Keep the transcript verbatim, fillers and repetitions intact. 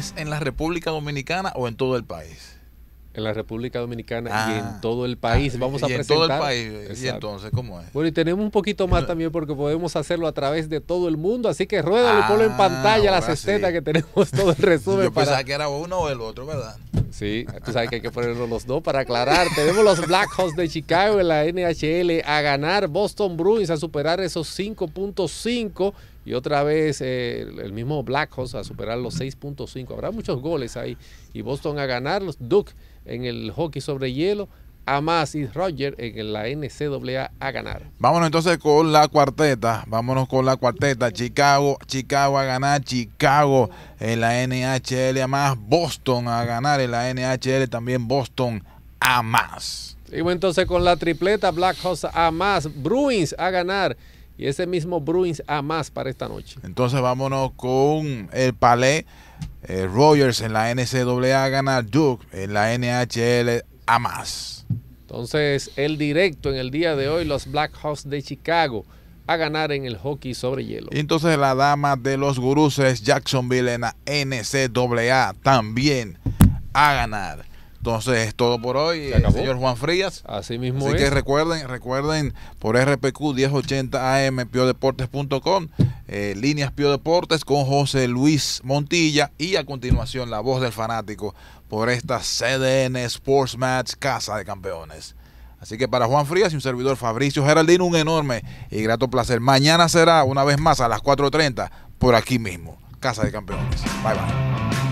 ¿Es en la República Dominicana o en todo el país? En la República Dominicana ah, y en todo el país. Ah, Vamos y a en presentar. todo el país. Exacto. Y entonces, ¿cómo es? Bueno, y tenemos un poquito más también porque podemos hacerlo a través de todo el mundo. Así que ruédalo y ah, ponlo en pantalla las estetas sí. que tenemos todo el resumen. Yo para... pensaba que era uno o el otro, ¿verdad? Sí, tú sabes que hay que ponerlos los dos para aclarar. Tenemos los Blackhawks de Chicago en la N H L a ganar, Boston Bruins a superar esos cinco punto cinco y otra vez eh, el mismo Blackhawks a superar los seis punto cinco. Habrá muchos goles ahí y Boston a ganar, los Duke en el hockey sobre hielo, Hamas y Roger en la N C A A a ganar. Vámonos entonces con la cuarteta, vámonos con la cuarteta, Chicago, Chicago a ganar, Chicago en la N H L a más, Boston a ganar en la N H L, también Boston a más. Seguimos entonces con la tripleta, Blackhawks a más, Bruins a ganar y ese mismo Bruins a más para esta noche. Entonces vámonos con el Palais, eh, Rogers en la N C A A a ganar, Duke en la N H L a más. Entonces, el directo en el día de hoy, los Blackhawks de Chicago a ganar en el hockey sobre hielo. Y entonces la dama de los guruses, Jacksonville en la N C A A también a ganar. Entonces es todo por hoy, eh, señor Juan Frías. Así mismo Así es. que recuerden, recuerden por R P Q diez ochenta A M, pio deportes punto com, eh, líneas Pio Deportes con José Luis Montilla y a continuación la voz del fanático por esta C D N Sports Match Casa de Campeones. Así que para Juan Frías y un servidor Fabricio Geraldino, un enorme y grato placer. Mañana será una vez más a las cuatro treinta por aquí mismo, Casa de Campeones. Bye bye.